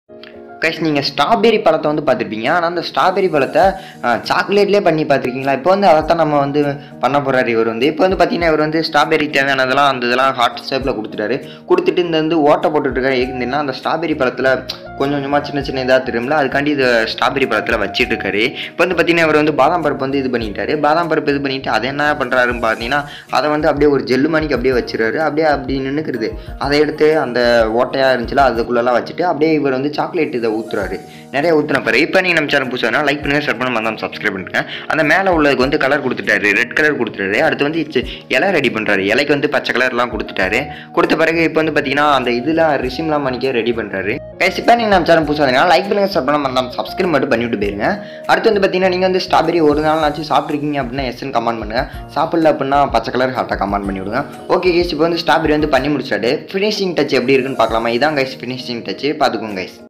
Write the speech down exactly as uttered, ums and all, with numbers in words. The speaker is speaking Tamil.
கைஸ் நீங்கள் ஸ்ட்ராபெரி பழத்தை வந்து பார்த்துருப்பீங்க. ஆனால் அந்த ஸ்ட்ராபெரி பழத்தை சாக்லேட்லேயே பண்ணி பார்த்துருக்கீங்களா? இப்போ வந்து அதைத்தான் நம்ம வந்து பண்ண போகிறாரு இவர் வந்து. இப்போ வந்து பார்த்தீங்கன்னா இவர் வந்து ஸ்ட்ராபெரி தேவையானதெல்லாம் அந்த இதெல்லாம் ஹாட் ஷேப்பில் கொடுத்துட்டாரு. கொடுத்துட்டு இந்த வந்து ஓட்டை போட்டுட்ருக்காரு. இருந்தீங்கன்னா அந்த ஸ்ட்ராபெரி பழத்தில் கொஞ்சம் கொஞ்சமாக சின்ன சின்ன இதாக தெரியும்ல, அதுக்காண்டி இது ஸ்ட்ராபெரி பழத்தில் வச்சுட்டு இருக்காரு. இப்போ வந்து பார்த்தீங்கன்னா இவர் வந்து பாதாம் பருப்பு வந்து இது பண்ணிட்டாரு. பாதாம் பருப்பு இது பண்ணிவிட்டு அதை என்ன பண்ணுறாருன்னு பார்த்தீங்கன்னா அதை வந்து அப்படியே ஒரு ஜெல்லு மணிக்கு அப்படியே வச்சுருவாரு. அப்படியே அப்படி நின்றுக்கிறது. அதை எடுத்து அந்த ஓட்டையாக இருந்துச்சுல அதுக்குள்ளெல்லாம் வச்சுட்டு அப்படியே இவர் வந்து சாக்லேட் இதை ஊற்றுறாரு. நிறைய ஊற்றின பிறகு இப்போ நீங்கள் நம்ம சேனல் புதுசாக லைக் பண்ணுங்கள், ஷேர் பண்ண மறக்காம சப்ஸ்கிரைப் பண்ணுங்க. அந்த மேலே உள்ளதுக்கு வந்து கலர் கொடுத்துட்டாரு, ரெட் கலர் கொடுத்துட்டாரு. அடுத்து வந்து இலை ரெடி பண்ணுறாரு. இலைக்கு வந்து பச்சை கலர்லாம் கொடுத்துட்டாரு. கொடுத்த பிறகு இப்போ வந்து பார்த்தீங்கன்னா அந்த இதெல்லாம் ரிசிம்லாம் பண்ணிக்க ரெடி பண்ணுறாரு. கைஸ் இப்போ நீங்கள் நம்ம சேனல் புதுசாக லைக் பண்ணுங்கள், ஷேர் பண்ண மறக்காம சப்ஸ்கிரைப் மட்டும் பண்ணிவிட்டு போயிருங்க. அடுத்து வந்து பார்த்தீங்கன்னா நீங்கள் வந்து ஸ்ட்ராபெரி ஒரு நாளாச்சும் சாப்பிட்ருக்கீங்க அப்படின்னா எஸ்ன்னு கமெண்ட் பண்ணுங்கள். சாப்பிடல அப்படின்னா பச்சை கலர் ஹார்ட்டாக கமெண்ட் பண்ணி விடுங்க. ஓகே கைஸ், இப்போ வந்து ஸ்ட்ராபெரி வந்து பண்ணி முடிச்சாட்டு ஃபினிஷிங் டச் எப்படி இருக்குன்னு பார்க்கலாமா? இதான் கைஸ் ஃபினிஷிங் டச், பார்த்துக்கோங்க கைஸ்.